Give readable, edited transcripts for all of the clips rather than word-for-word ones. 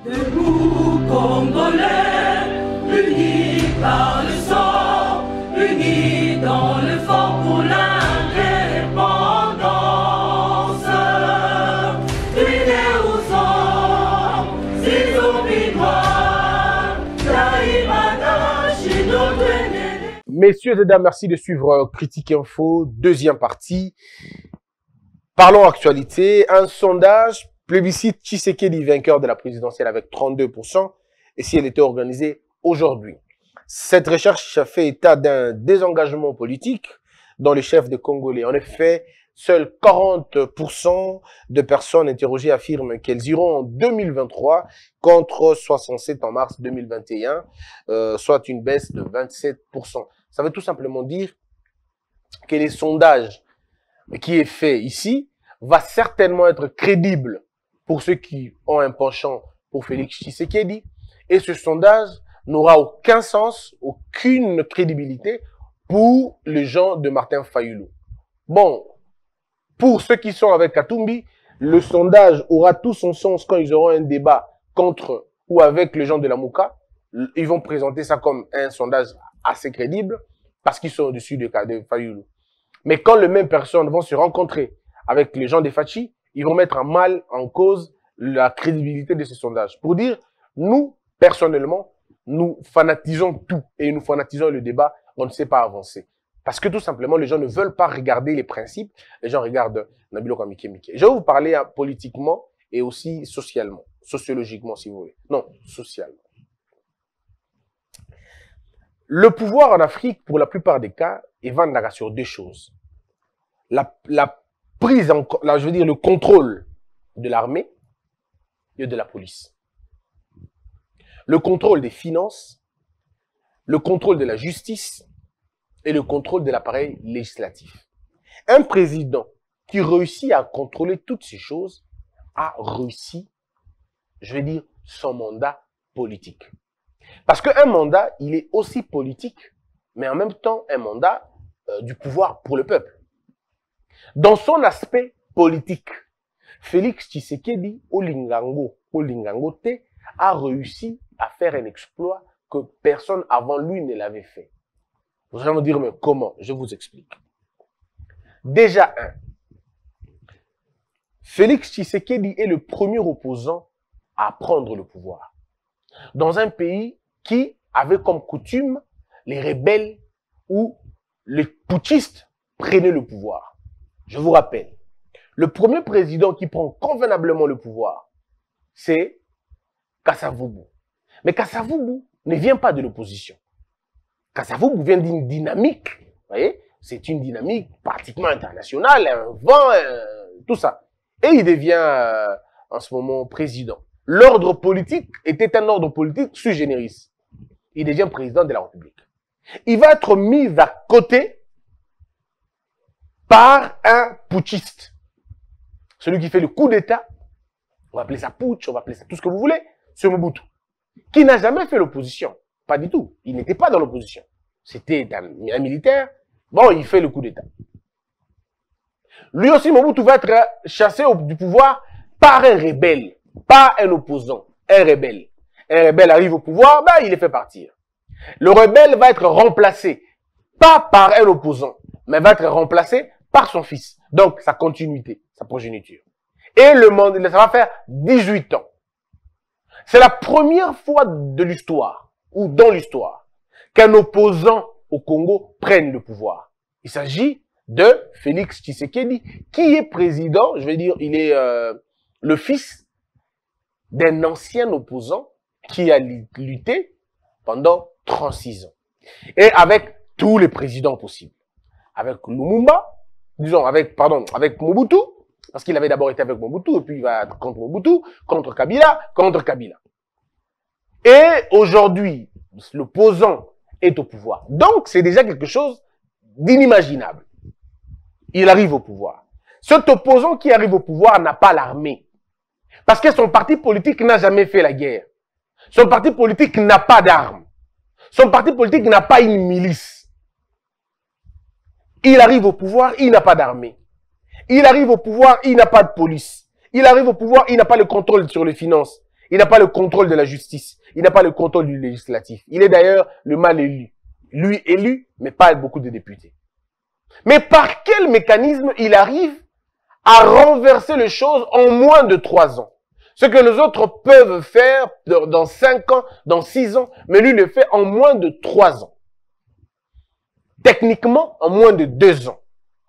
Debout, Congolais, unis par le sang, unis dans l'effort pour l'indépendance. Unis aux hommes, si oublie-moi, Taïmada, chez notre ennemi. Messieurs et dames, merci de suivre Critique Info, deuxième partie. Parlons actualité. Un sondage plébiscite Tshisekedi vainqueur de la présidentielle avec 32%, et si elle était organisée aujourd'hui. Cette recherche fait état d'un désengagement politique dans les chefs de Congolais. En effet, seuls 40% de personnes interrogées affirment qu'elles iront en 2023 contre 67 en mars 2021, soit une baisse de 27%. Ça veut tout simplement dire que les sondages qui est fait ici va certainement être crédible pour ceux qui ont un penchant pour Félix Tshisekedi, et ce sondage n'aura aucun sens, aucune crédibilité pour les gens de Martin Fayulu. Bon, pour ceux qui sont avec Katumbi, le sondage aura tout son sens quand ils auront un débat contre ou avec les gens de la Mouka. Ils vont présenter ça comme un sondage assez crédible parce qu'ils sont au-dessus de Fayulu. Mais quand les mêmes personnes vont se rencontrer avec les gens des Fachi, ils vont mettre en cause la crédibilité de ces sondages. Pour dire, nous, personnellement, nous fanatisons tout et nous fanatisons le débat, on ne sait pas avancer. Parce que tout simplement, les gens ne veulent pas regarder les principes, les gens regardent Nabilo Kamike Mike. Je vais vous parler politiquement et aussi socialement, sociologiquement si vous voulez. Non, socialement. Le pouvoir en Afrique, pour la plupart des cas, est vendaka sur deux choses. La prise en, je veux dire, le contrôle de l'armée et de la police. Le contrôle des finances, le contrôle de la justice et le contrôle de l'appareil législatif. Un président qui réussit à contrôler toutes ces choses a réussi, je veux dire, son mandat politique. Parce qu'un mandat, il est aussi politique, mais en même temps un mandat du pouvoir pour le peuple. Dans son aspect politique, Félix Tshisekedi, Olingango Te, a réussi à faire un exploit que personne avant lui ne l'avait fait. Vous allez me dire, mais comment? Je vous explique. Déjà, Félix Tshisekedi est le premier opposant à prendre le pouvoir. Dans un pays qui avait comme coutume les rebelles ou les putschistes prenaient le pouvoir. Je vous rappelle, le premier président qui prend convenablement le pouvoir, c'est Kasavubu. Mais Kasavubu ne vient pas de l'opposition. Kasavubu vient d'une dynamique, vous voyez, c'est une dynamique pratiquement internationale, un vent, tout ça. Et il devient en ce moment président. L'ordre politique était un ordre politique sui generis. Il devient président de la République. Il va être mis à côté par un putschiste. Celui qui fait le coup d'État, on va appeler ça putsch, on va appeler ça tout ce que vous voulez, c'est Mobutu. Qui n'a jamais fait l'opposition. Pas du tout. Il n'était pas dans l'opposition. C'était un militaire. Bon, il fait le coup d'État. Lui aussi, Mobutu va être chassé du pouvoir par un rebelle, pas un opposant, un rebelle. Un rebelle arrive au pouvoir, ben, il les fait partir. Le rebelle va être remplacé, pas par un opposant, mais va être remplacé par son fils. Donc, sa continuité, sa progéniture. Et le monde, ça va faire 18 ans. C'est la première fois de l'histoire, ou dans l'histoire, qu'un opposant au Congo prenne le pouvoir. Il s'agit de Félix Tshisekedi, qui est président, je vais dire, il est le fils d'un ancien opposant qui a lutté pendant 36 ans. Et avec tous les présidents possibles. Avec Lumumba, disons, avec Mobutu, parce qu'il avait d'abord été avec Mobutu, et puis il va contre Mobutu, contre Kabila. Et aujourd'hui, l'opposant est au pouvoir. Donc, c'est déjà quelque chose d'inimaginable. Il arrive au pouvoir. Cet opposant qui arrive au pouvoir n'a pas l'armée. Parce que son parti politique n'a jamais fait la guerre. Son parti politique n'a pas d'armes. Son parti politique n'a pas une milice. Il arrive au pouvoir, il n'a pas d'armée. Il arrive au pouvoir, il n'a pas de police. Il arrive au pouvoir, il n'a pas le contrôle sur les finances. Il n'a pas le contrôle de la justice. Il n'a pas le contrôle du législatif. Il est d'ailleurs le mal élu. Lui élu, mais pas beaucoup de députés. Mais par quel mécanisme il arrive à renverser les choses en moins de 3 ans? Ce que les autres peuvent faire dans 5 ans, dans 6 ans, mais lui le fait en moins de 3 ans. Techniquement, en moins de 2 ans.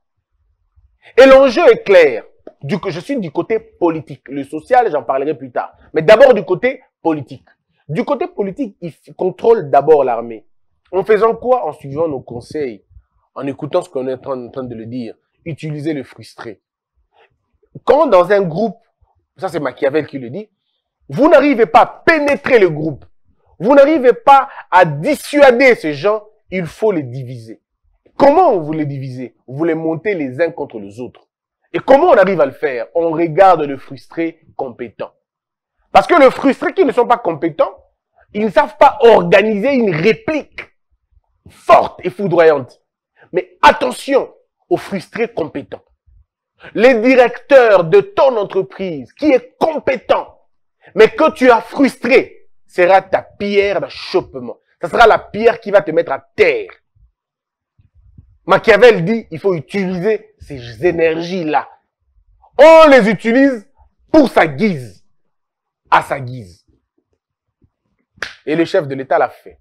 Et l'enjeu est clair. Je suis du côté politique. Le social, j'en parlerai plus tard. Mais d'abord du côté politique. Du côté politique, il contrôle d'abord l'armée. En faisant quoi? En suivant nos conseils, en écoutant ce qu'on est en train de le dire. Utiliser le frustré. Quand dans un groupe, ça c'est Machiavel qui le dit, vous n'arrivez pas à pénétrer le groupe, vous n'arrivez pas à dissuader ces gens, il faut les diviser. Comment vous les divisez? Vous les montez les uns contre les autres. Et comment on arrive à le faire? On regarde le frustré compétent. Parce que le frustré qui ne sont pas compétents, ils ne savent pas organiser une réplique forte et foudroyante. Mais attention aux frustrés compétents. Les directeurs de ton entreprise qui est compétent, mais que tu as frustré, sera ta pierre d'achoppement. Ça sera la pierre qui va te mettre à terre. Machiavel dit, il faut utiliser ces énergies-là. On les utilise pour sa guise, à sa guise. Et le chef de l'État l'a fait.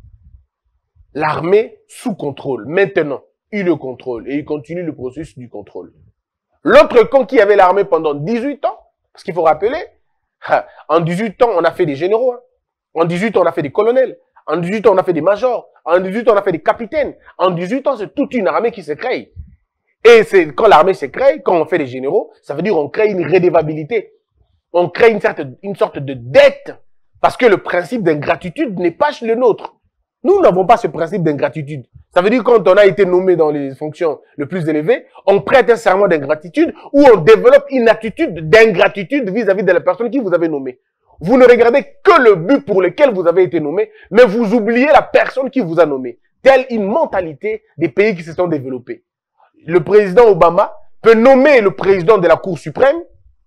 L'armée sous contrôle. Maintenant, il le contrôle et il continue le processus du contrôle. L'autre camp qui avait l'armée pendant 18 ans, parce qu'il faut rappeler, en 18 ans, on a fait des généraux. En 18 ans, on a fait des colonels. En 18 ans, on a fait des majors. En 18 ans, on a fait des capitaines. En 18 ans, c'est toute une armée qui se crée. Et c'est quand l'armée se crée, quand on fait des généraux, ça veut dire qu'on crée une redevabilité. On crée une sorte de dette. Parce que le principe d'ingratitude n'est pas le nôtre. Nous n'avons pas ce principe d'ingratitude. Ça veut dire quand on a été nommé dans les fonctions les plus élevées, on prête un serment d'ingratitude ou on développe une attitude d'ingratitude vis-à-vis de la personne qui vous avez nommée. Vous ne regardez que le but pour lequel vous avez été nommé, mais vous oubliez la personne qui vous a nommé. Telle une mentalité des pays qui se sont développés. Le président Obama peut nommer le président de la Cour suprême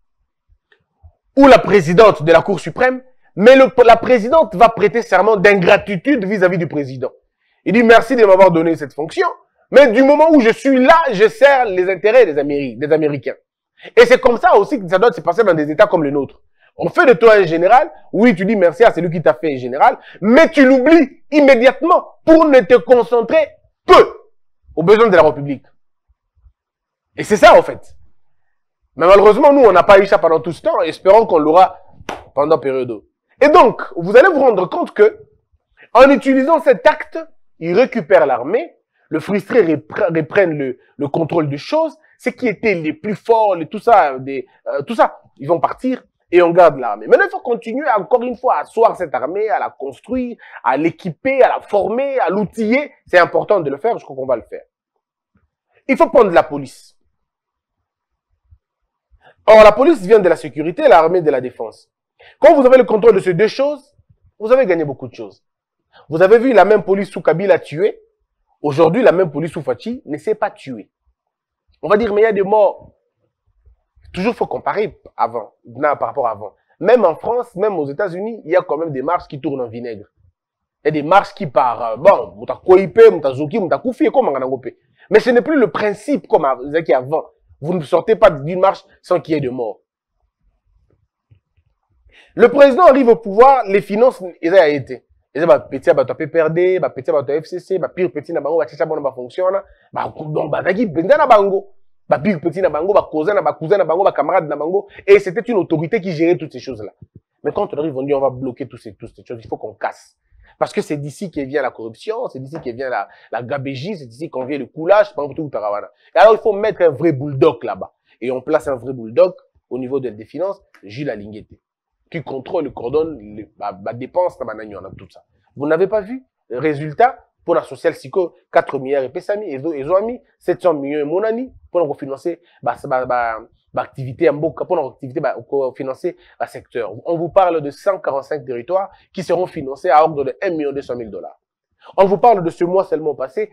ou la présidente de la Cour suprême, mais la présidente va prêter serment d'ingratitude vis-à-vis du président. Il dit merci de m'avoir donné cette fonction, mais du moment où je suis là, je sers les intérêts des Américains. Et c'est comme ça aussi que ça doit se passer dans des États comme le nôtre. On fait de toi un général, oui, tu dis merci à celui qui t'a fait un général, mais tu l'oublies immédiatement pour ne te concentrer que aux besoins de la République. Et c'est ça, en fait. Mais malheureusement, nous, on n'a pas eu ça pendant tout ce temps, espérons qu'on l'aura pendant période. Et donc, vous allez vous rendre compte que, en utilisant cet acte, ils récupèrent l'armée, le frustré reprennent le contrôle des choses, ceux qui étaient les plus forts, tout ça, ils vont partir et on garde l'armée. Maintenant, il faut continuer encore une fois à asseoir cette armée, à la construire, à l'équiper, à la former, à l'outiller. C'est important de le faire, je crois qu'on va le faire. Il faut prendre la police. Or, la police vient de la sécurité, l'armée de la défense. Quand vous avez le contrôle de ces deux choses, vous avez gagné beaucoup de choses. Vous avez vu la même police sous Kabila tuer. Aujourd'hui, la même police sous Fachi ne s'est pas tuer. On va dire, mais il y a des morts. Toujours faut comparer par rapport à avant. Même en France, même aux États-Unis, il y a quand même des marches qui tournent en vinaigre. Il y a des marches qui partent, bon, muta koipe, muta zoki, muta koufi, comme on mais ce n'est plus le principe comme avant. Vous ne sortez pas d'une marche sans qu'il y ait de morts. Le président arrive au pouvoir, les finances, ils ont été. Ils ont petit à PPRD, petit à FCC, pire petit na bango, chicha bon na fonctionne, donc dagi benda na bango, pire petit na bango, cousin na bango, camarade na bango, et c'était une autorité qui gérait toutes ces choses-là. Mais quand on arrive, on dit on va bloquer toutes ces choses, il faut qu'on casse. Parce que c'est d'ici que vient la corruption, c'est d'ici que vient la gabégie, c'est d'ici qu'on vient le coulage, par tout Taravana. Et alors il faut mettre un vrai bulldog là-bas. Et on place un vrai bulldog au niveau des finances, Gilles Alingueté, qui contrôle, coordonne la dépense, tout ça. Vous n'avez pas vu le résultat pour la social psycho, 4 milliards et Pessami, ils ont mis 700 millions et Monani pour financer l'activité en Boka, pour l'activité financer le secteur. On vous parle de 145 territoires qui seront financés à ordre de 1 200 000 $. On vous parle de ce mois seulement passé,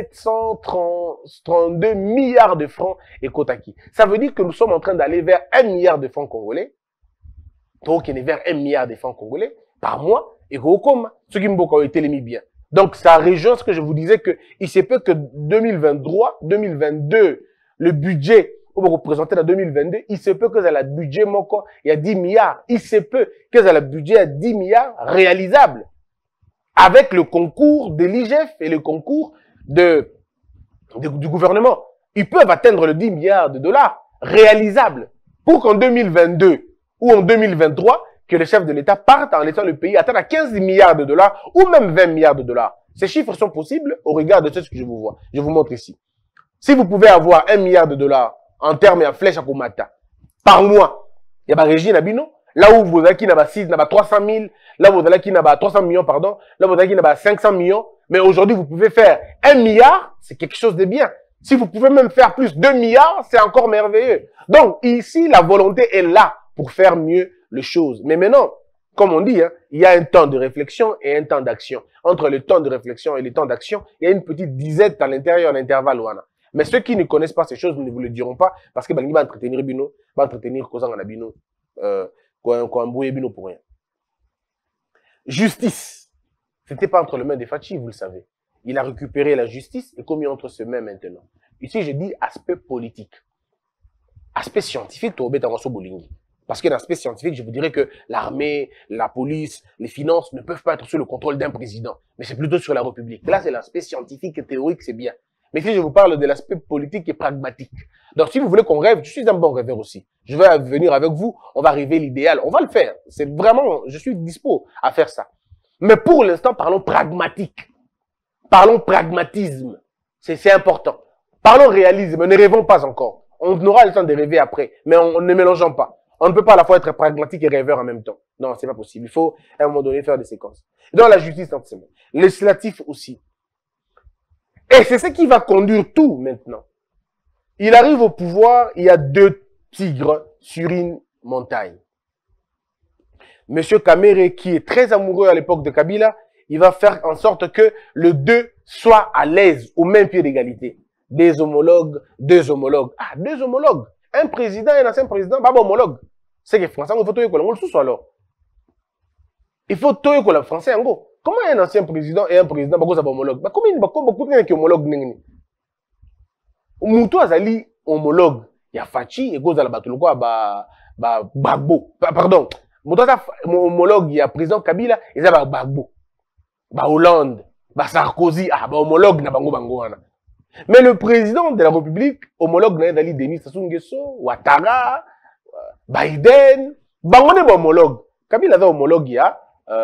732 milliards de francs et Kotaki. Ça veut dire que nous sommes en train d'aller vers 1 milliard de francs congolais Donc, il y a vers 1 milliard de francs congolais par mois, et comme ceux qui m'ont été les mis bien. Donc, ça rejoint ce que je vous disais que il se peut que 2023, 2022, le budget, on va représenter en 2022, il se peut que ça a le budget, il y a 10 milliards. Il se peut que ça a le budget à 10 milliards réalisable. Avec le concours de l'IGF et le concours du gouvernement. Ils peuvent atteindre le 10 milliards de dollars réalisables pour qu'en 2022 ou en 2023, que le chef de l'État parte en laissant le pays atteindre à 15 milliards de dollars ou même 20 milliards de dollars. Ces chiffres sont possibles au regard de ce que je vous vois. Je vous montre ici. Si vous pouvez avoir 1 milliard de dollars en termes de flèche à Komata par mois, il y a ma régie Nabino, là où vous avez qui n'a pas 6, n'a pas 300 000, là où vous avez qui n'a pas 300 millions, pardon, là où vous avez qui n'a pas 500 millions, mais aujourd'hui vous pouvez faire 1 milliard, c'est quelque chose de bien. Si vous pouvez même faire plus 2 milliards, c'est encore merveilleux. Donc ici, la volonté est là pour faire mieux les choses. Mais maintenant, comme on dit, hein, il y a un temps de réflexion et un temps d'action. Entre le temps de réflexion et le temps d'action, il y a une petite disette à l'intérieur d'un intervalle. Mais ceux qui ne connaissent pas ces choses ne vous le diront pas parce que ils vont entretenir Bino, va entretenir Kozanga Bino, Bino pour rien. Justice. C'était pas entre les mains des Fachi, vous le savez. Il a récupéré la justice et commis entre ses mains maintenant. Ici, je dis aspect politique. Aspect scientifique, parce que l'aspect scientifique, je vous dirais que l'armée, la police, les finances ne peuvent pas être sous le contrôle d'un président. Mais c'est plutôt sur la République. Là, c'est l'aspect scientifique et théorique, c'est bien. Mais si je vous parle de l'aspect politique et pragmatique. Donc, si vous voulez qu'on rêve, je suis un bon rêveur aussi. Je vais venir avec vous, on va rêver l'idéal. On va le faire. C'est vraiment, je suis dispo à faire ça. Mais pour l'instant, parlons pragmatique. Parlons pragmatisme. C'est important. Parlons réalisme. Ne rêvons pas encore. On aura le temps de rêver après. Mais on ne mélangeons pas. On ne peut pas à la fois être pragmatique et rêveur en même temps. Non, c'est pas possible. Il faut, à un moment donné, faire des séquences. Dans la justice, législatif aussi. Et c'est ce qui va conduire tout maintenant. Il arrive au pouvoir, il y a 2 tigres sur une montagne. Monsieur Kamere, qui est très amoureux à l'époque de Kabila, il va faire en sorte que les 2 soient à l'aise, au même pied d'égalité. 2 homologues. Ah, 2 homologues. Un président et un ancien président, pas homologue. C'est que français, il faut tout le sous alors. Il faut tout le français en gros. Comment un ancien président et un président, bah, homologue? Bah, comment beaucoup de homologue n'engni? Moutou azali homologue. Il y a Fachi et Goza la batuluko Bagbo. Pardon. Moutou homologue, il y a président Kabila, il y a Bagbo. Bah Hollande, bah Sarkozy, ah bah homologue na bango bango wana. Mais le président de la République, homologue na Dali Denis Sassou Nguesso, Ouattara, Biden, bango ne ba homologue. Kabila da homologue ya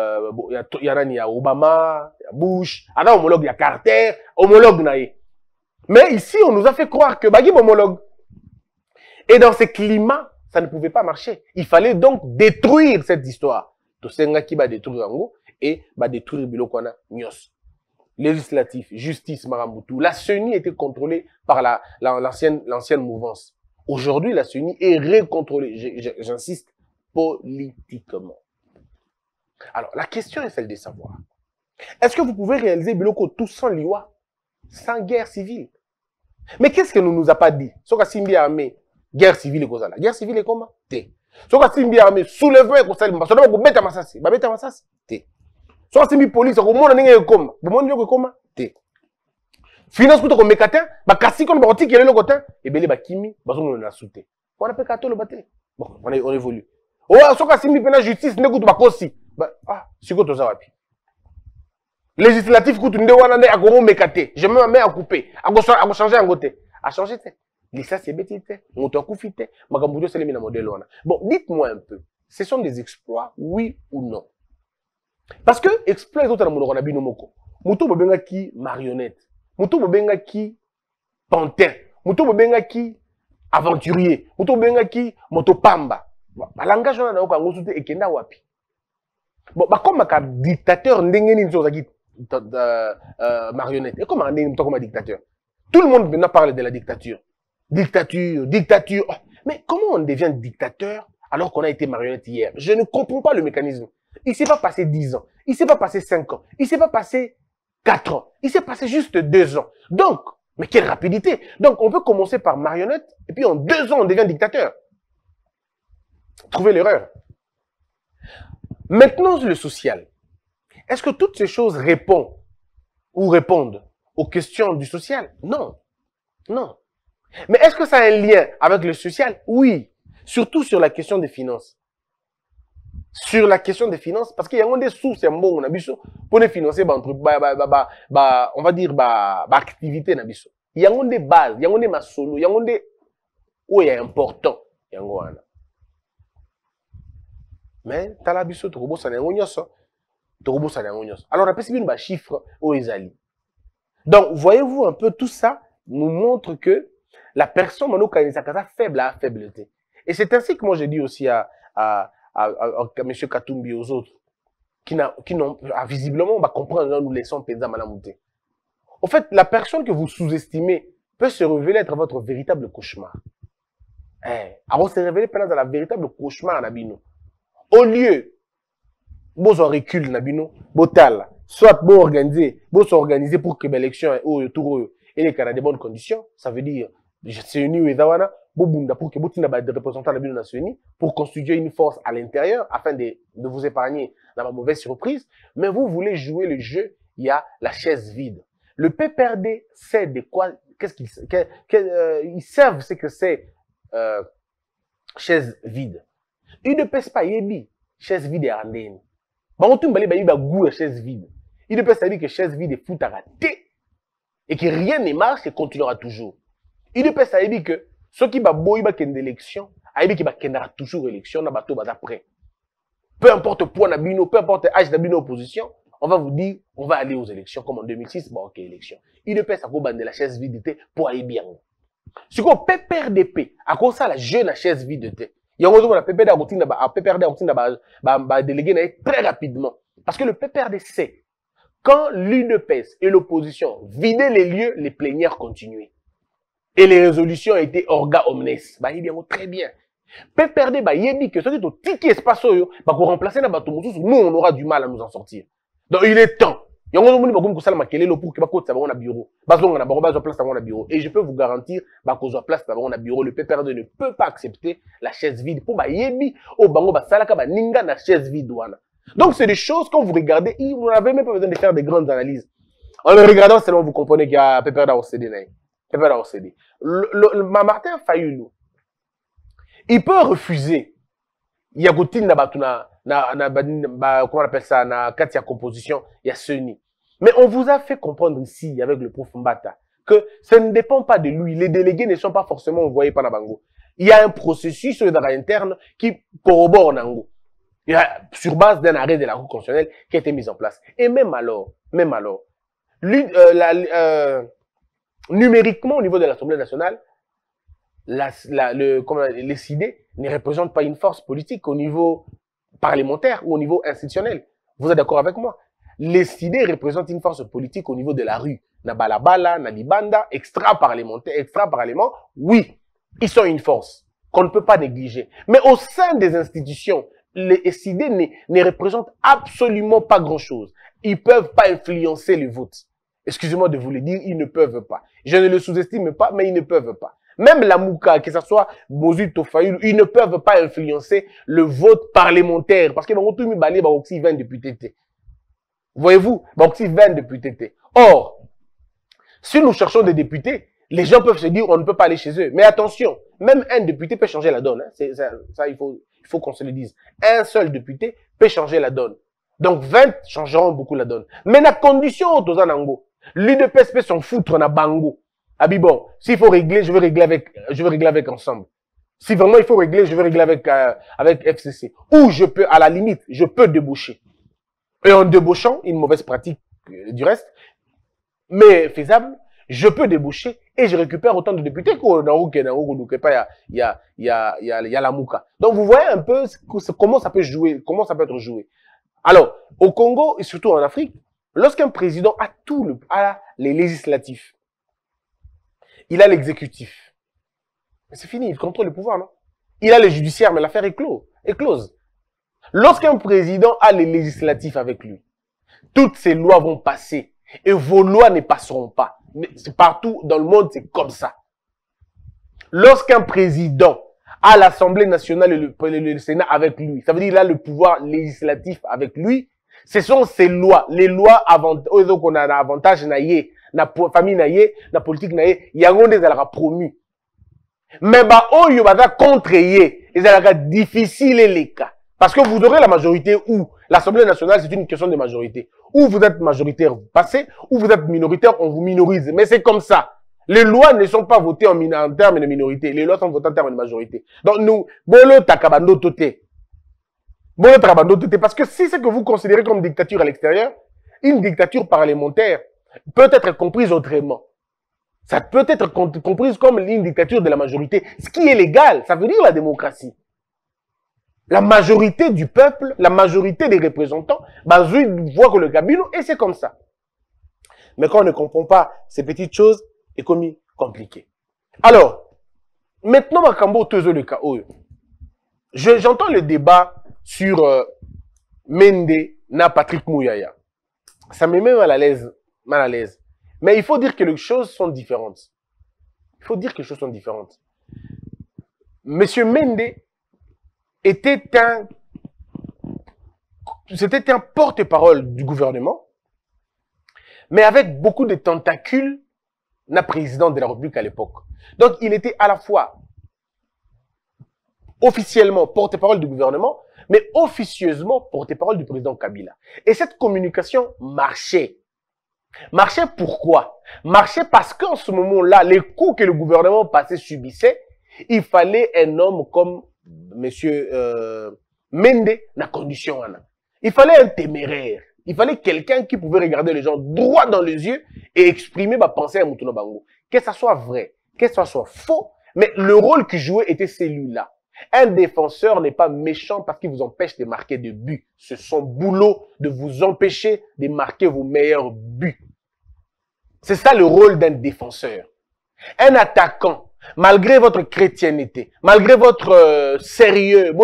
y a Obama, y a Bush, y a homologue, y a Carter, homologue naïe. Mais ici, on nous a fait croire que Bagib homologue. Et dans ce climat, ça ne pouvait pas marcher. Il fallait donc détruire cette histoire. Tosenga qui va détruire Ango et va détruire Bilokwana Nyos. Législatif, justice, Maramoutou. La CENI était contrôlée par l'ancienne mouvance. Aujourd'hui, la CENI est recontrôlée, j'insiste, politiquement. Alors, la question est celle de savoir. Est-ce que vous pouvez réaliser Biloko tout sans liwa, sans guerre civile? Mais qu'est-ce que ne nous a pas dit? Soka Simbi armée, guerre civile et Kozala. Guerre civile est comment? T. Soka Simbi armée, soulèvement et Kozala. Parce que vous mettez à Massassi. Vous mettez à Massassi. T. Soka Simbi police, vous mettez à Massassi. Vous mettez à Massassi. T. Finance pour te mettre à Kassi comme Baroti qui est le côté. Et bien, les Kimi, on a sauté. On a fait le bâté. Bon, on évolue. Oh, Soka Simbi pena justice, ne goûte pas aussi. Ah, c'est quoi tout ça? Législatif, coûte une déouane à Gomo Mekate. Je me mets à couper. À changer un côté. À changer, l'issa c'est bêtité. On t'a coupé. Magambudio, c'est le modèle. Bon, dites-moi un peu. Ce sont des exploits, oui ou non? Parce que, exploits, autres, on a bien nomoko. Moutou Bobenga qui marionnette. Moutou Bobenga qui pantin. Moutou Bobenga qui aventurier. Moutou Bobenga qui motopamba. Le langage, on a un peu et kenda wapi. Bon, comme un dictateur, marionnette. Et comment on est comme un dictateur? Tout le monde maintenant parle de la dictature. Dictature. Oh, mais comment on devient dictateur alors qu'on a été marionnette hier? Je ne comprends pas le mécanisme. Il ne s'est pas passé 10 ans. Il ne s'est pas passé 5 ans. Il ne s'est pas passé 4 ans. Il s'est passé juste 2 ans. Donc, mais quelle rapidité! Donc, on peut commencer par marionnette et puis en 2 ans, on devient dictateur. Trouvez l'erreur. Maintenant, le social. Est-ce que toutes ces choses répondent aux questions du social? Non. Non. Mais est-ce que ça a un lien avec le social? Oui. Surtout sur la question des finances. Sur la question des finances, parce qu'il y a des sources bon pour les financer on va dire activité na biso. Il y a des bases, il y a des masolo, il y a des où il est important. Mais tala biso to robo sana ngonyoso. Alors après c'est une chiffre au ezali. Donc voyez-vous un peu tout ça nous montre que la personne mano kanisa faible à faibleté. Et c'est ainsi que moi je dis aussi à M. Katumbi et aux autres, qui n'ont visiblement comprendre, nous laissons Penza Malamouté. Au fait, la personne que vous sous-estimez peut se révéler être votre véritable cauchemar. Alors, se révéler pendant la véritable cauchemar, Nabino. Au lieu, vous en recul, Nabino, botal, soit vous organiser pour que l'élection et les Canadiens de bonnes conditions, ça veut dire, c'est une Ezawana, pour que vous des représentants de la nationale pour constituer une force à l'intérieur afin de vous épargner dans la mauvaise surprise. Mais vous voulez jouer le jeu, il y a la chaise vide. Le PPRD sait de quoi, ils savent ce que c'est chaise vide. Ils ne pèsent pas yebi chaise vide et randenne. Bon, tout le monde a goût à chaise vide. Il ne peut pas dire que chaise vide est fout à rater et que rien ne marche et continuera toujours. Il ne peut pas dire que ceux qui va boy ba ken d'élection, aïbi qui va kendra toujours élection na bateau ba d'après. Peu importe point nabino, peu importe âge nabino opposition, on va vous dire on va aller aux élections comme en 2006, bon OK élection. Il ne peut pas bande de la chaise vide pour aller bien. Ce qu'on peut perdre d'épée, à cause ça la jeune la chaise vide était. Il y a un la PPRD à routine ba délégué très rapidement parce que le PPRD sait quand l'UNEPES et l'opposition vidaient les lieux, les plénières continuaient. Et les résolutions étaient orga omnes. Bah, il dit très bien. PPRD, bah, il dit que ceux qui ont tiqué espace, bah, pour remplacer la bateau, nous, on aura du mal à nous en sortir. Donc, il est temps. Il y a un moment où ça m'a kellé pour que bah, côté ça va on a bureau. Bah, on a besoin de place à bureau. Et je peux vous garantir, bah, qu'on a place à on a bureau. Le PPRD ne peut pas accepter la chaise vide. Pour bah, yebi, au bango, bah, salaka, bah, ninga, la chaise vide, ouana. Donc, c'est des choses, quand vous regardez, vous n'avez même pas besoin de faire des grandes analyses. En le regardant, seulement, vous comprenez qu'il y a PPRD au CD. Martin Fayulu, il peut refuser. Il y a routine comment on appelle ça, na Katia composition, il y a Seni. Mais on vous a fait comprendre ici, avec le prof Mbata, que ça ne dépend pas de lui. Les délégués ne sont pas forcément envoyés par Nabango. Il y a un processus interne qui corrobore Nango. Il y a, sur base d'un arrêt de la Cour constitutionnelle qui a été mis en place. Et même alors, numériquement, au niveau de l'Assemblée nationale, les CID ne représentent pas une force politique au niveau parlementaire ou au niveau institutionnel. Vous êtes d'accord avec moi? Les CID représentent une force politique au niveau de la rue. Na balabala, na libanda, extra-parlementaire, extra-parlement, oui, ils sont une force qu'on ne peut pas négliger. Mais au sein des institutions, les CID ne représentent absolument pas grand-chose. Ils ne peuvent pas influencer le vote. Excusez-moi de vous le dire, ils ne peuvent pas. Je ne le sous-estime pas, mais ils ne peuvent pas. Même la Mouka, que ce soit Bozu Tofaïl, ils ne peuvent pas influencer le vote parlementaire. Parce qu'ils vont tout mis aussi 20 députés. Voyez-vous, aussi 20 députés. Or, si nous cherchons des députés, les gens peuvent se dire on ne peut pas aller chez eux. Mais attention, même un député peut changer la donne. Hein. Ça, il faut qu'on se le dise. Un seul député peut changer la donne. Donc 20 changeront beaucoup la donne. Mais la condition aux Anango, l'UDPS peut s'en foutre na bango. Ah bon, s'il faut régler, je vais régler avec ensemble. Si vraiment il faut régler, je vais régler avec FCC. Ou je peux, à la limite, je peux débaucher. Et en débauchant, une mauvaise pratique du reste, mais faisable, je peux débaucher et je récupère autant de députés il y a la Mouka. Donc vous voyez un peu comment ça peut être joué. Alors, au Congo et surtout en Afrique, lorsqu'un président a les législatifs, il a l'exécutif. Mais c'est fini, il contrôle le pouvoir, non? Il a le judiciaire, mais l'affaire est close. Lorsqu'un président a les législatifs avec lui, toutes ces lois vont passer et vos lois ne passeront pas. Mais partout dans le monde, c'est comme ça. Lorsqu'un président a l'Assemblée nationale et le Sénat avec lui. Ça veut dire qu'il a le pouvoir législatif avec lui. Ce sont ces lois. Les lois qu'on a un avantage, na famille, na politique, il y a des promus. Mais oyo baza contre yé, c'est difficile les cas. Parce que vous aurez la majorité où l'Assemblée nationale, c'est une question de majorité. Ou vous êtes majoritaire, vous passez, ou vous êtes minoritaire, on vous minorise. Mais c'est comme ça. Les lois ne sont pas votées en termes de minorité. Les lois sont votées en termes de majorité. Donc nous, bolo takabando toté. Bolo takabando toté. Parce que si c'est que vous considérez comme dictature à l'extérieur, une dictature parlementaire peut être comprise autrement. Ça peut être comprise comme une dictature de la majorité. Ce qui est légal, ça veut dire la démocratie. La majorité du peuple, la majorité des représentants, voit que le Gabino, et c'est comme ça. Mais quand on ne comprend pas ces petites choses, c'est compliqué. Alors, maintenant, Makambo Tezo le cas. J'entends le débat sur Mende na Patrick Mouyaya. Ça me met mal à l'aise. Mais il faut dire que les choses sont différentes. Il faut dire que les choses sont différentes. Monsieur Mende était un porte-parole du gouvernement, mais avec beaucoup de tentacules na président de la République à l'époque. Donc, il était à la fois officiellement porte-parole du gouvernement, mais officieusement porte-parole du président Kabila. Et cette communication marchait. Marchait pourquoi? Marchait parce qu'en ce moment-là, les coups que le gouvernement passé subissait, il fallait un homme comme monsieur Mende na condition. Il fallait un téméraire. Il fallait quelqu'un qui pouvait regarder les gens droit dans les yeux et exprimer ma pensée à Moutouna Bango. Que ça soit vrai, que ça soit faux, mais le rôle qu'il jouait était celui-là. Un défenseur n'est pas méchant parce qu'il vous empêche de marquer des buts. C'est son boulot de vous empêcher de marquer vos meilleurs buts. C'est ça le rôle d'un défenseur. Un attaquant, malgré votre chrétienté, malgré votre sérieux,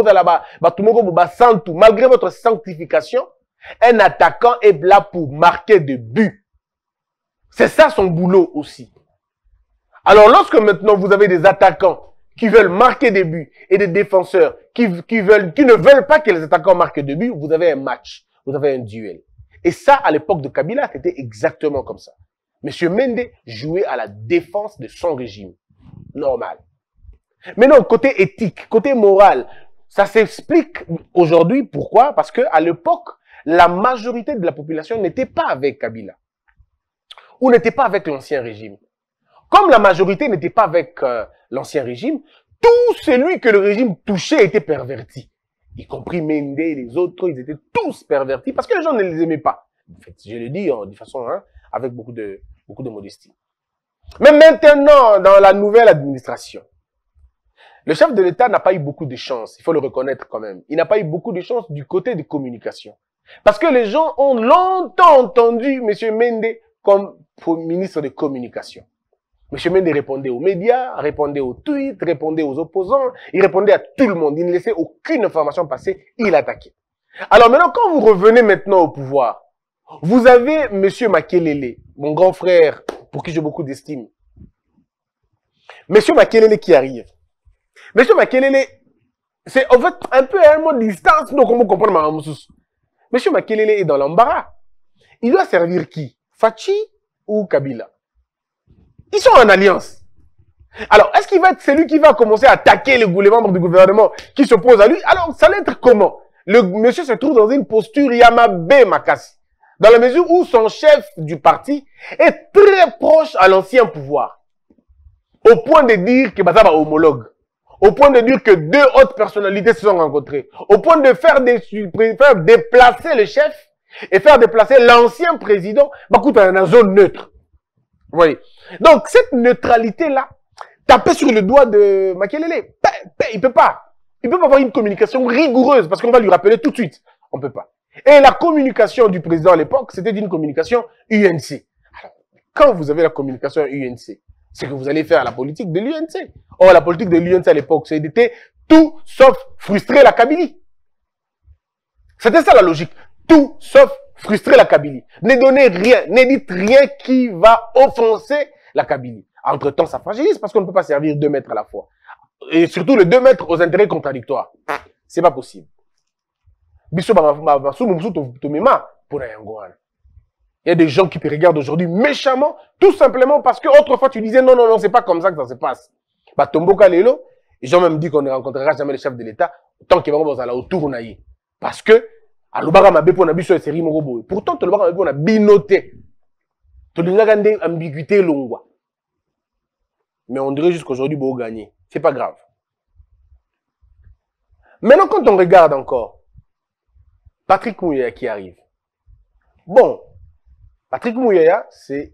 malgré votre sanctification, un attaquant est là pour marquer des buts. C'est ça son boulot aussi. Alors lorsque maintenant vous avez des attaquants qui veulent marquer des buts et des défenseurs qui ne veulent pas que les attaquants marquent des buts, vous avez un match, vous avez un duel. Et ça, à l'époque de Kabila, c'était exactement comme ça. Monsieur Mende jouait à la défense de son régime. Normal. Mais non, côté éthique, côté moral, ça s'explique aujourd'hui. Pourquoi? Parce que à l'époque, la majorité de la population n'était pas avec Kabila. Ou n'était pas avec l'ancien régime. Comme la majorité n'était pas avec l'ancien régime, tout celui que le régime touchait était perverti. Y compris Mende et les autres, ils étaient tous pervertis parce que les gens ne les aimaient pas. En fait, je le dis de façon, avec beaucoup de modestie. Mais maintenant, dans la nouvelle administration, le chef de l'État n'a pas eu beaucoup de chance, il faut le reconnaître quand même. Il n'a pas eu beaucoup de chance du côté des communications. Parce que les gens ont longtemps entendu M. Mende comme ministre de communication. M. Mende répondait aux médias, répondait aux tweets, répondait aux opposants, il répondait à tout le monde. Il ne laissait aucune information passer, il attaquait. Alors maintenant, quand vous revenez maintenant au pouvoir, vous avez M. Makelele, mon grand frère, pour qui j'ai beaucoup d'estime. M. Makelele qui arrive. M. Makelele, c'est en fait un peu à un mot de distance, donc on peut comprendre ma Mamoussous. M. Makelele est dans l'embarras. Il doit servir qui? Fachi ou Kabila? Ils sont en alliance. Alors, est-ce qu'il va être celui qui va commencer à attaquer les membres du gouvernement qui s'opposent à lui? Alors, ça va être comment? Le monsieur se trouve dans une posture Yamabe Makasi. Dans la mesure où son chef du parti est très proche à l'ancien pouvoir. Au point de dire que Bazaba homologue. Au point de dire que deux hautes personnalités se sont rencontrées. Au point de faire déplacer le chef et faire déplacer l'ancien président dans une zone neutre. Vous voyez? Donc, cette neutralité-là, taper sur le doigt de Makelele, il peut pas. Il peut pas avoir une communication rigoureuse parce qu'on va lui rappeler tout de suite. On peut pas. Et la communication du président à l'époque, c'était une communication UNC. Alors, quand vous avez la communication UNC, c'est que vous allez faire la politique de l'UNC. Or, la politique de l'UNC à l'époque, c'était tout sauf frustrer la Kabylie. C'était ça la logique. Tout sauf frustrer la Kabylie. Ne donnez rien, ne dites rien qui va offenser la Kabylie. Entre-temps, ça fragilise parce qu'on ne peut pas servir 2 maîtres à la fois. et surtout le 2 mètres aux intérêts contradictoires. C'est pas possible. Biso pour il y a des gens qui te regardent aujourd'hui méchamment, tout simplement parce que autrefois tu disais non, non, non, c'est pas comme ça que ça se passe. Bah, Tomboka Lelo, ils ont même dit qu'on ne rencontrera jamais le chef de l'État tant qu'il va aller autour naïe. Parce que, à l'Obara Mabé pour Nabi sur la série Morobo. Pourtant, l'Obara Mabé pour a binoté. Tu l'as gagné ambiguïté longwa. Mais on dirait jusqu'aujourd'hui, bon, gagner. C'est pas grave. Maintenant, quand on regarde encore, Patrick Mouyaya qui arrive. Bon, Patrick Mouyaya, c'est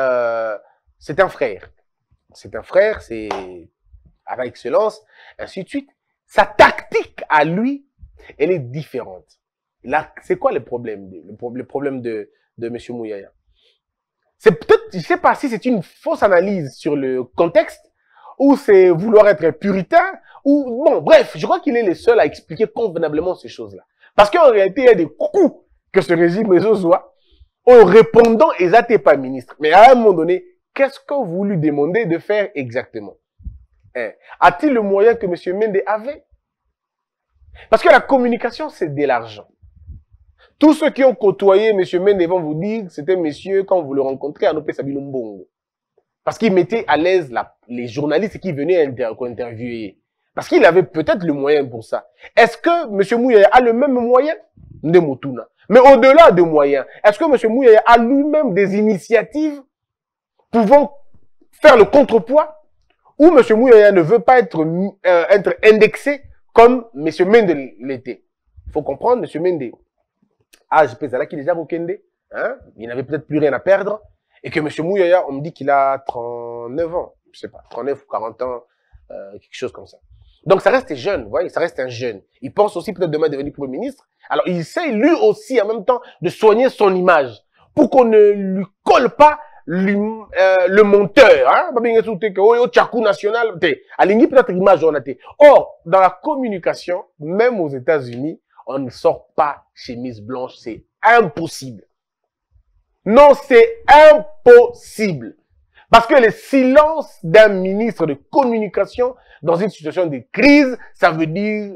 un frère. C'est un frère, c'est avec excellence, ainsi de suite. Sa tactique à lui, elle est différente. Là, c'est quoi le problème de M. Mouyaya? C'est peut-être, je ne sais pas si c'est une fausse analyse sur le contexte, ou c'est vouloir être puritain, ou bon, bref, je crois qu'il est le seul à expliquer convenablement ces choses-là. Parce qu'en réalité, il y a des coups que ce régime reçoit en répondant et ça t'es pas ministre. Mais à un moment donné, qu'est-ce que vous lui demandez de faire exactement? A-t-il le moyen que M. Mende avait? Parce que la communication, c'est de l'argent. Tous ceux qui ont côtoyé M. Mende vont vous dire que c'était monsieur, quand vous le rencontrez, à Nopé Sabino Mbongo. Parce qu'il mettait à l'aise les journalistes qui venaient interviewer. Parce qu'il avait peut-être le moyen pour ça. Est-ce que M. Mouyaya a le même moyen? De Motuna. Mais au-delà des moyens, est-ce que M. Mouyaya a lui-même des initiatives pouvant faire le contrepoids? Ou M. Mouyaya ne veut pas être indexé comme M. Mende l'était? Il faut comprendre, M. Mende, je pense là qu'il est déjà Mokende, hein? Il n'avait peut-être plus rien à perdre, et que M. Mouyaya, on me dit qu'il a 39 ans, je sais pas, 39 ou 40 ans, quelque chose comme ça. Donc ça reste jeune, vous voyez, ça reste un jeune. Il pense aussi peut-être demain devenir Premier ministre. Alors il essaie lui aussi en même temps de soigner son image, pour qu'on ne lui colle pas le monteur, hein, national, peut-être image on a été. Or, dans la communication, même aux États-Unis, on ne sort pas chemise blanche, c'est impossible. Non, c'est impossible. Parce que le silence d'un ministre de communication dans une situation de crise, ça veut dire,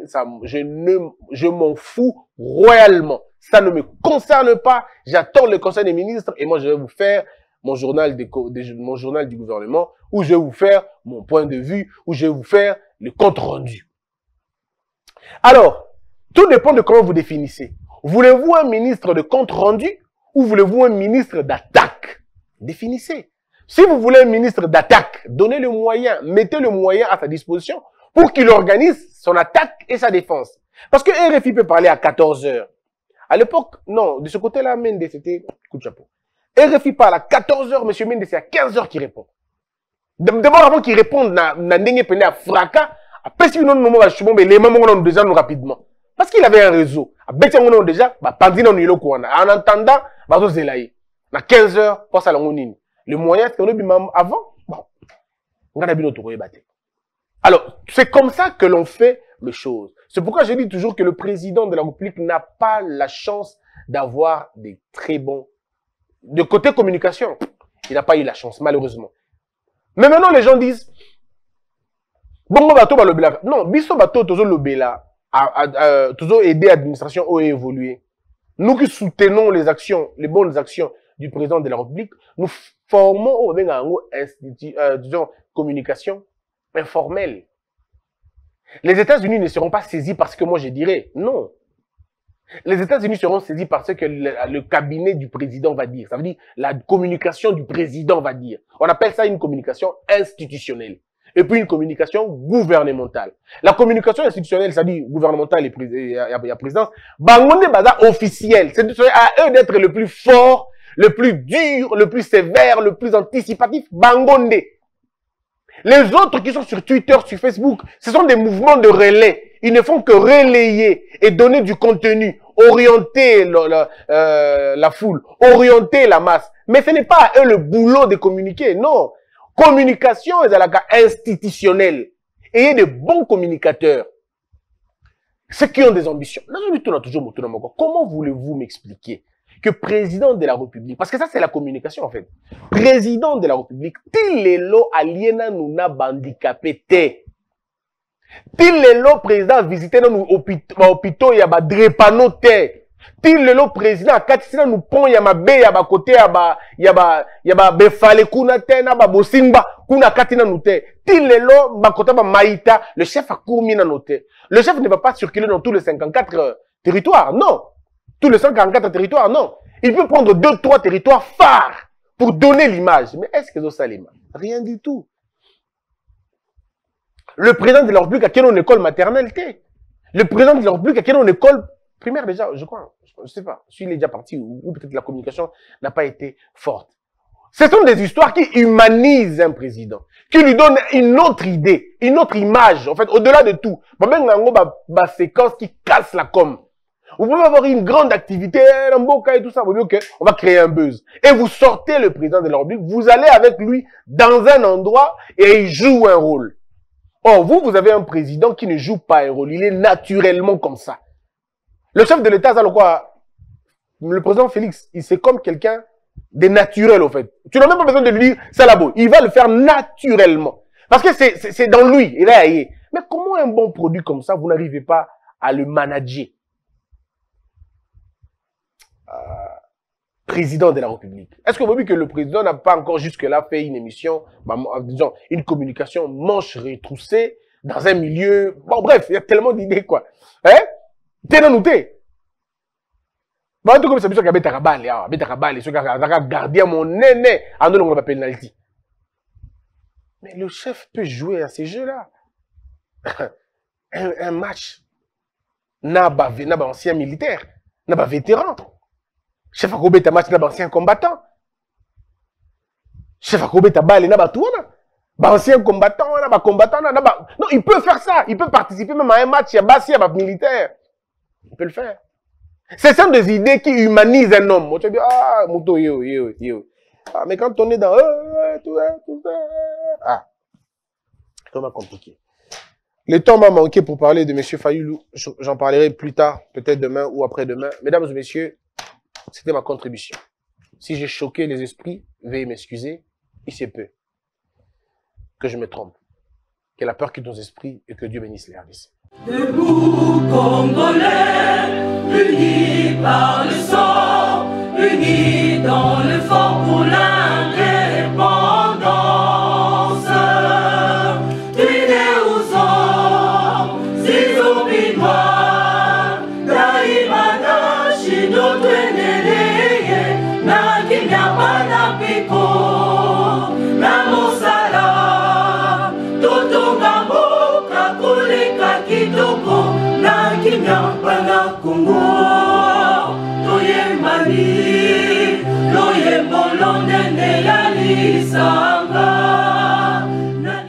je m'en fous royalement. Ça ne me concerne pas. J'attends le conseil des ministres et moi je vais vous faire mon journal du gouvernement, où je vais vous faire mon point de vue, où je vais vous faire le compte rendu. Alors, tout dépend de comment vous définissez. Voulez-vous un ministre de compte rendu ou voulez-vous un ministre d'attaque? Définissez. Si vous voulez un ministre d'attaque, donnez le moyen, mettez le moyen à sa disposition pour qu'il organise son attaque et sa défense. Parce que RFI peut parler à 14 heures. À l'époque, non, de ce côté-là, Mende, c'était coup de chapeau. RFI parle à 14 heures, M. Mende, c'est à 15 heures qu'il répond. D'abord, avant qu'il réponde, à fracas, après, si nous nous les mamans déjà nous rapidement. Parce qu'il avait un réseau. Déjà, en attendant, à 15 heures, pour ça, le moyen, c'est qu'on avant, bon, on a alors, c'est comme ça que l'on fait les choses. C'est pourquoi je dis toujours que le président de la République n'a pas la chance d'avoir des très bons... De côté communication, il n'a pas eu la chance, malheureusement. Mais maintenant, les gens disent... Bon, bateau, le bela. Non, biso bateau, toujours le bela, toujours aider l'administration à évoluer. Nous qui soutenons les actions, les bonnes actions du président de la République, nous formons disons, communication informelle. Les États-Unis ne seront pas saisis parce que moi je dirais non. Les États-Unis seront saisis parce que le cabinet du président va dire. Ça veut dire la communication du président va dire. On appelle ça une communication institutionnelle. Et puis une communication gouvernementale. La communication institutionnelle, ça dit gouvernementale et la présidence, bangonde baza officiel. C'est à eux d'être le plus fort, le plus dur, le plus sévère, le plus anticipatif. Bangonde. Les autres qui sont sur Twitter, sur Facebook, ce sont des mouvements de relais. Ils ne font que relayer et donner du contenu, orienter la foule, orienter la masse. Mais ce n'est pas à eux le boulot de communiquer, non. Communication est à la cas institutionnelle. Ayez de bons communicateurs. Ceux qui ont des ambitions. Comment voulez-vous m'expliquer que président de la République, parce que ça c'est la communication en fait, président de la République, tilelo aliena nuna bandicapé te. Til le président visité nous hôpitaux ya ba drépano te. Til le président akatisina nous pont ya mabe ya ba côté ya ba befale kuna te na ba bosimba kuna katina nous te. Til le ba côté ba maïta, le chef a courmi na noté. Le chef ne va pas circuler dans tous les 54 territoires, non. Tous les 144 territoires, non. Il peut prendre 2-3 territoires phares pour donner l'image. Mais est-ce que ça l'image? Rien du tout. Le président de la République a quelle une école maternelle? Le président de la République a quelle une école primaire déjà, je crois. Je ne sais pas. S'il est déjà parti ou peut-être la communication n'a pas été forte. Ce sont des histoires qui humanisent un président, qui lui donnent une autre idée, une autre image, en fait, au-delà de tout. Une séquence qui casse la com. Vous pouvez avoir une grande activité, un beau cas et tout ça, vous dites, ok, on va créer un buzz. Et vous sortez le président de la République, vous allez avec lui dans un endroit et il joue un rôle. Or, vous avez un président qui ne joue pas un rôle, il est naturellement comme ça. Le chef de l'État, ça le quoi? Le président Félix, c'est comme quelqu'un de naturel, au fait. Tu n'as même pas besoin de lui dire, ça là-bas. Il va le faire naturellement. Parce que c'est dans lui, il est aillé. Mais comment un bon produit comme ça, vous n'arrivez pas à le manager? Président de la République. Est-ce que vous voyez que le président n'a pas encore jusque-là fait une émission, disons, une communication manche retroussée dans un milieu... Bon, bref, il y a tellement d'idées, quoi. Hein? T'es noté. Bon, en tout cas, c'est sûr qu'il y a Betarabal, ceux qui ont gardé mon néné, en donnant on appelle penalty. Mais le chef peut jouer à ces jeux-là. un match, n'a pas ancien militaire, n'a pas vétéran. Chef Akobe ta match n'a pas ancien combattant. Chef Akobe ta balle n'a pas tout, ancien combattant, n'a pas combattant, n'a pas... Non, il peut faire ça. Il peut participer même à un match, il y a Bassi, il y a militaire. Il peut le faire. Ce sont des idées qui humanisent un homme. Tu dis, ah, Mouto, yo. Ah, mais quand on est dans... tout ça... Ah, c'est vraiment compliqué. Le temps m'a manqué pour parler de M. Fayoulou. J'en parlerai plus tard, peut-être demain ou après-demain. Mesdames et messieurs, c'était ma contribution. Si j'ai choqué les esprits, veuillez m'excuser. Il se peut que je me trompe. Que la peur quitte nos esprits et que Dieu bénisse les RDC. Debout Congolais, unis par le sang, unis dans le fort pour l'indépendance. Tués aux hommes, si obinois, daimana shino tweneleye, na kinyapana piko, na mosala, totonga mboka kuleka kitoko, na kinyapana Congo, toyembani, loyembo lonene ya lisa.